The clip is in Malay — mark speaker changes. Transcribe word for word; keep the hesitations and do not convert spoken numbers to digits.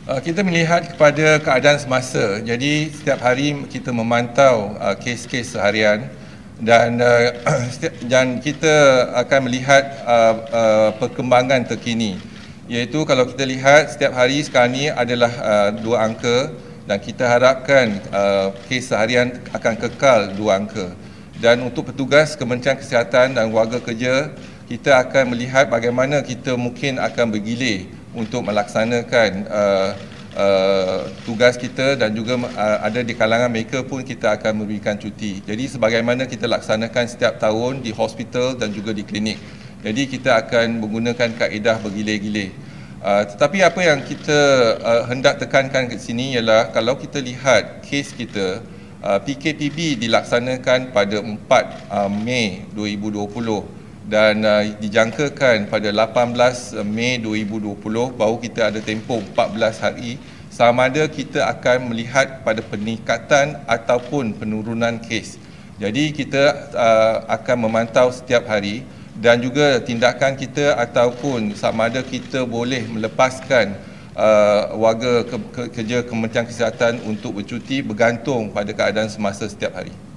Speaker 1: Uh, kita melihat kepada keadaan semasa. Jadi setiap hari kita memantau uh, kes-kes seharian dan uh, dan kita akan melihat uh, uh, perkembangan terkini. Iaitu kalau kita lihat setiap hari sekarang ini adalah uh, dua angka dan kita harapkan uh, kes seharian akan kekal dua angka. Dan untuk petugas Kementerian Kesihatan dan Warga Kerja, kita akan melihat bagaimana kita mungkin akan bergilir untuk melaksanakan uh, uh, tugas kita dan juga uh, ada di kalangan mereka pun kita akan memberikan cuti. Jadi sebagaimana kita laksanakan setiap tahun di hospital dan juga di klinik. Jadi kita akan menggunakan kaedah bergilir-gilir. Uh, tetapi apa yang kita uh, hendak tekankan ke sini ialah kalau kita lihat kes kita, uh, P K P B dilaksanakan pada empat Mei dua ribu dua puluh. Dan uh, dijangkakan pada lapan belas Mei dua ribu dua puluh baru kita ada tempoh empat belas hari sama ada kita akan melihat pada peningkatan ataupun penurunan kes. Jadi kita uh, akan memantau setiap hari dan juga tindakan kita ataupun sama ada kita boleh melepaskan uh, warga ke- ke- kerja Kementerian Kesihatan untuk bercuti bergantung pada keadaan semasa setiap hari.